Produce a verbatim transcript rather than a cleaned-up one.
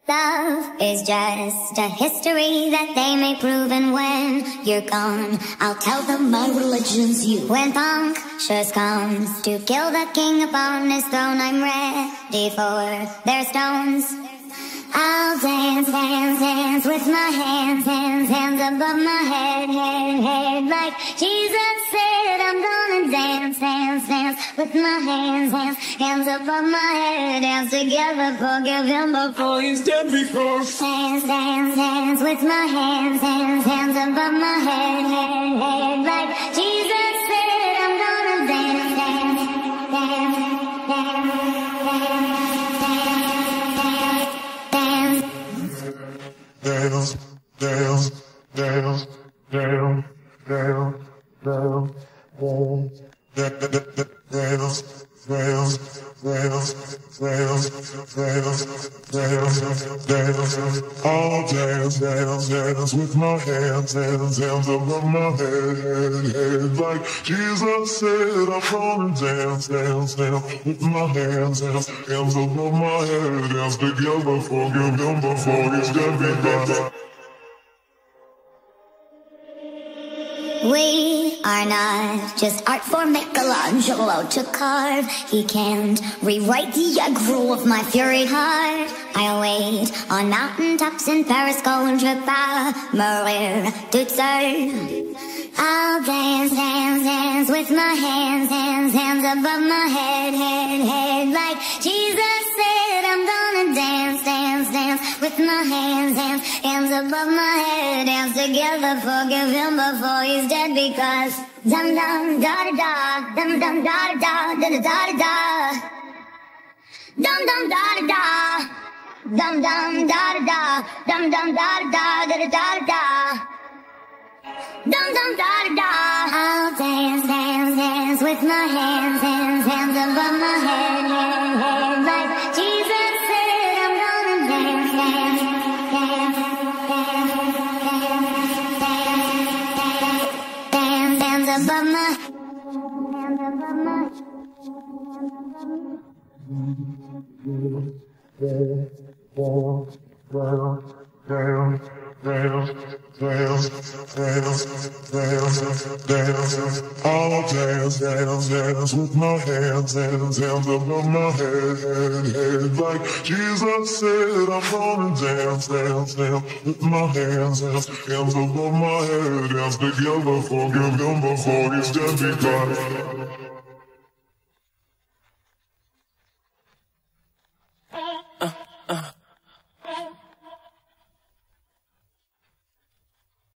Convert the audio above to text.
Love is just a history that they may prove, and when you're gone, I'll tell them my religion's you. When punctures comes to kill the king upon his throne, I'm ready for their stones. I'll dance, dance, dance with my hands, hands, hands above my head, head, head. Like Jesus said, I'm gonna dance, dance, dance with my hands, hands, hands above my head. Dance together, forgive him before he's dead, because dance, dance, dance with my hands, hands, hands above my head, head, head. Like Jesus said, I'm gonna dance, dance, dance, dance, dance. Dance, dance, dance, dance, dance, dance, dance, dance, dance, dance, dance, dance, dance. I'll dance, dance, dance with my hands, hands, hands above my head, head, head. Like Jesus said, I'm gonna dance, dance, dance with my hands, hands, hands above my head. Dance together, forgive him before he's dead, because we are not just art for Michelangelo to carve. He can't rewrite the aggro of my fury heart. I'll wait on mountaintops in Paris, contre pas mourir toute seule. I'll dance, dance, dance with my hands, hands, hands above my head, head, head. Like Jesus said, I'm gonna dance, dance, dance with my hands, hands, hands above my head. Dance together, forgive him before he's dead, because dum dum da da da, dum dum da da da da da da, dum dum da da da, dum dum da da da, dum dum da da da da da da. Dum dum da da da. I'll dance, dance, dance with my hands, hands, hands above my head, head, head. Like Jesus said, I'm gonna dance, dance, dance, dance, dance, dance, dance above my, hands above my. Dance, dance, dance, dance, dance. I'll dance, dance, dance with my hands, hands, hands above my head, head, head. Like Jesus said, I'm gonna dance, dance, dance with my hands, hands, hands above my head. Dance together, forgive him before he's dead, because